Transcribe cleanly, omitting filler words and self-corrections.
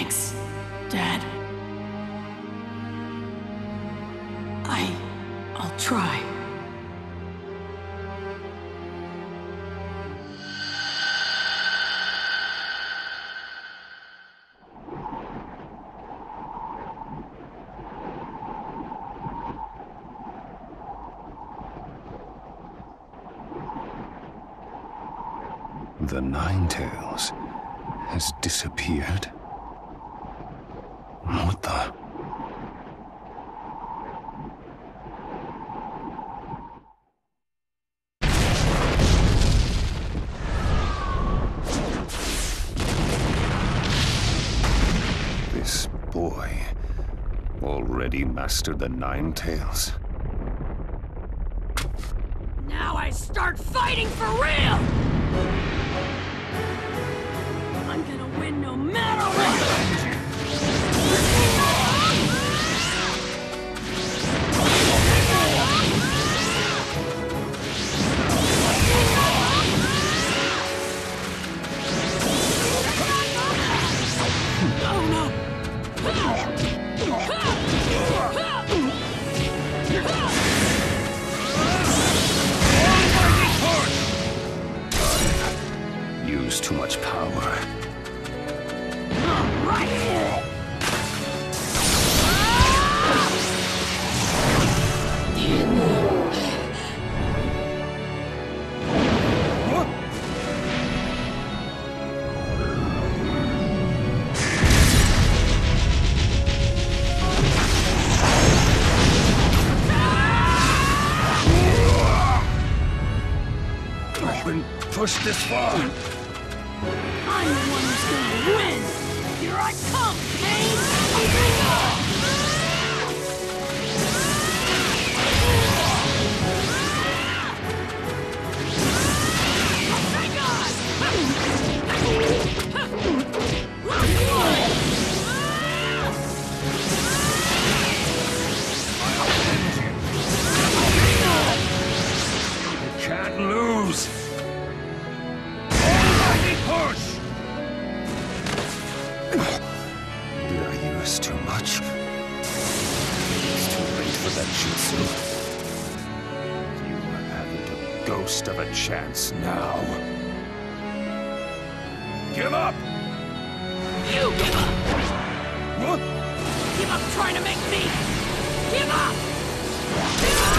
Thanks, Dad. I'll try. The Ninetales has disappeared? What the? This boy already mastered the Ninetales? Now I start fighting for real! I'm gonna win no matter what! Oh no! Used too much power. I've been pushed this far. I'm the one who's gonna win! Here I come, Kane! You can't lose. Almighty push! Did I use too much? It's too late for that jutsu. You haven't a ghost of a chance now. Give up! You give up! What? Give up trying to make me! Give up! Give up!